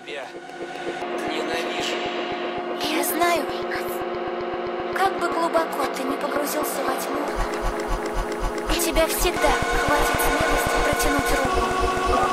тебя ненавижу. Я знаю, как бы глубоко ты не погрузился во тьму, у тебя всегда хватит смелости протянуть руку